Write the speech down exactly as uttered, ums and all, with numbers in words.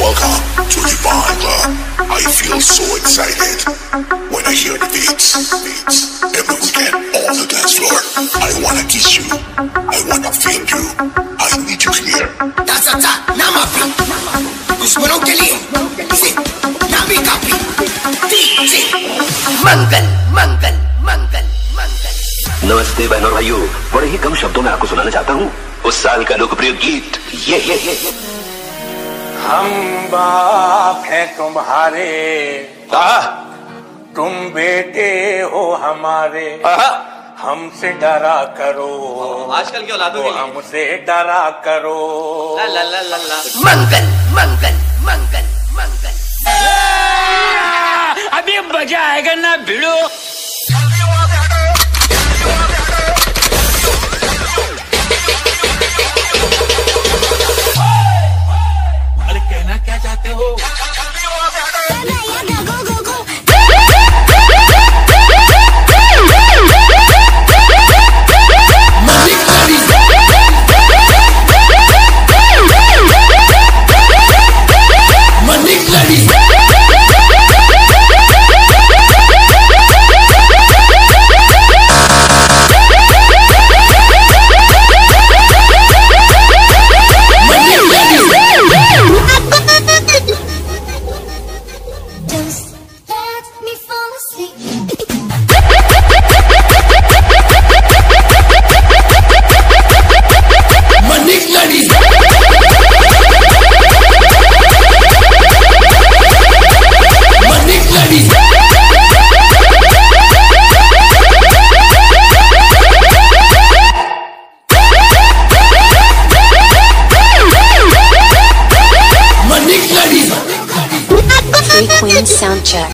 Welcome to the Bar Club. I feel so excited when I hear the beats. Beats. Every weekend on the dance floor. I wanna kiss you. I wanna feel you. I need you here. That's a ta, namapi. दुश्मनों के लिए इसे नामी काफी DJ मंगल मंगल मंगल मंगल। नमस्ते बहनों और भाइयों, बड़े ही कम शब्दों में आपको सुनाना चाहता हूँ उस साल का लोकप्रिय गीत ये ये ये हम बाप हैं तुम्हारे, तुम बेटे हो हमारे, हमसे डरा करो, आजकल की औलादों के लिए हमसे डरा करो। ला ला ला ला ला। मंगल मंगल मंगल मंगल। अभी मजा आएगा ना भिड़ो। अरे कहना क्या चाहते हो? Queen sound check.